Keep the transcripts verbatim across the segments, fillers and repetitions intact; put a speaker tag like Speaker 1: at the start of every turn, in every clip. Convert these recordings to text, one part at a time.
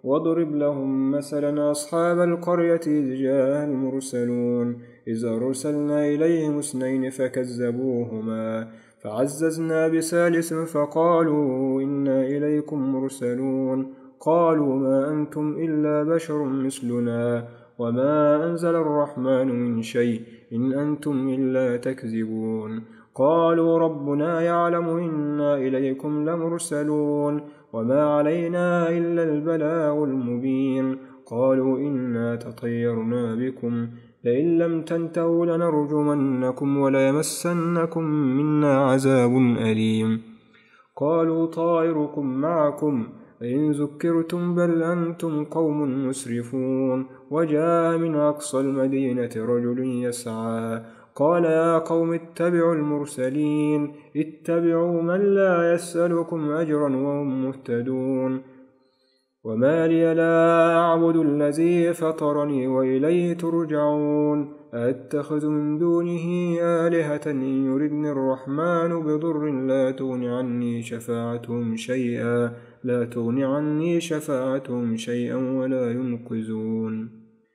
Speaker 1: واضرب لهم مثلا أصحاب القرية إذ جاء المرسلون إذ أرسلنا إليهم اثنين فكذبوهما فعززنا بثالث فقالوا إنا إليكم مرسلون قالوا ما أنتم إلا بشر مثلنا وما أنزل الرحمن من شيء إن أنتم إلا تكذبون قالوا ربنا يعلم إنا إليكم لمرسلون وما علينا إلا البلاغ المبين قالوا إنا تطيرنا بكم لئن لم تنتهوا لنرجمنكم وليمسنكم منا عذاب أليم قالوا طائركم معكم إن ذكرتم بل أنتم قوم مسرفون وجاء من أقصى المدينة رجل يسعى قال يا قوم اتبعوا المرسلين اتبعوا من لا يسألكم أجرا وهم مهتدون وما لي لا أعبد الذي فطرني وإليه ترجعون أتخذ من دونه آلهة إن يردني الرحمن بضر لا تغن عني شفاعتهم شيئا لا تغن عني شفاعتهم شيئا ولا ينقذون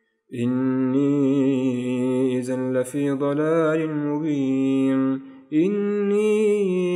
Speaker 1: إني إذن لفي ضلال مبين إني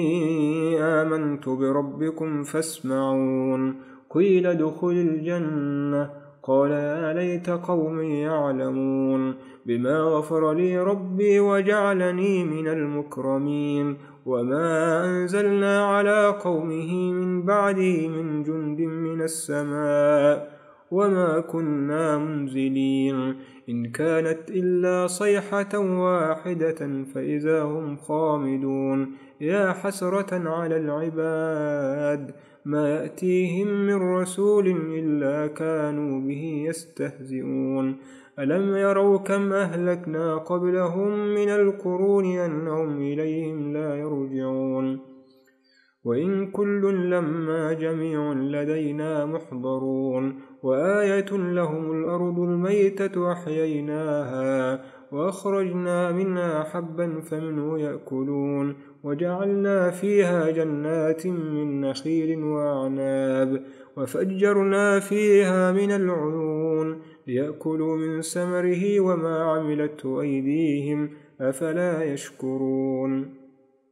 Speaker 1: آمنت بربكم فاسمعون قيل ادخل الجنة قال يا ليت قومي يعلمون بما غفر لي ربي وجعلني من المكرمين وما أنزلنا على قومه من بعده من جند من السماء وما كنا منزلين إن كانت إلا صيحة واحدة فإذا هم خامدون يا حسرة على العباد ما يأتيهم من رسول إلا كانوا به يستهزئون ألم يروا كم أهلكنا قبلهم من القرون أنهم إليهم لا يرجعون وإن كل لما جميع لدينا محضرون وآية لهم الأرض الميتة أحييناها وأخرجنا منها حبا فمنه يأكلون وجعلنا فيها جنات من نخيل وأعناب وفجرنا فيها من العيون ليأكلوا من ثمره وما عملته أيديهم أفلا يشكرون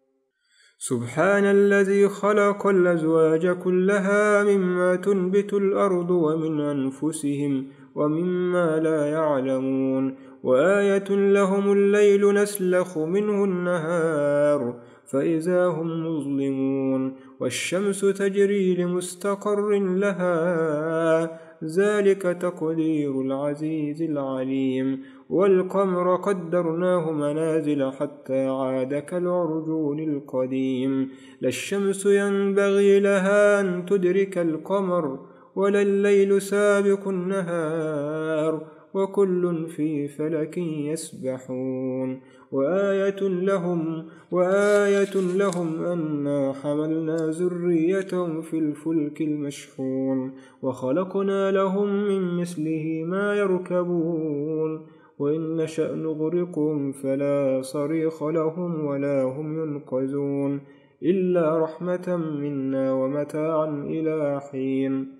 Speaker 1: سبحان الذي خلق الأزواج كلها مما تنبت الأرض ومن أنفسهم ومما لا يعلمون وآية لهم الليل نسلخ منه النهار فإذا هم مظلمون والشمس تجري لمستقر لها ذلك تقدير العزيز العليم والقمر قدرناه منازل حتى عاد كالعرجون القديم لا الشمس ينبغي لها أن تدرك القمر ولا الليل سابق النهار وكل في فلك يسبحون وآية لهم وآية لهم أنا حملنا ذريتهم في الفلك المشحون وخلقنا لهم من مثله ما يركبون وإن نشأ نغرقهم فلا صريخ لهم ولا هم ينقذون إلا رحمة منا ومتاعا إلى حين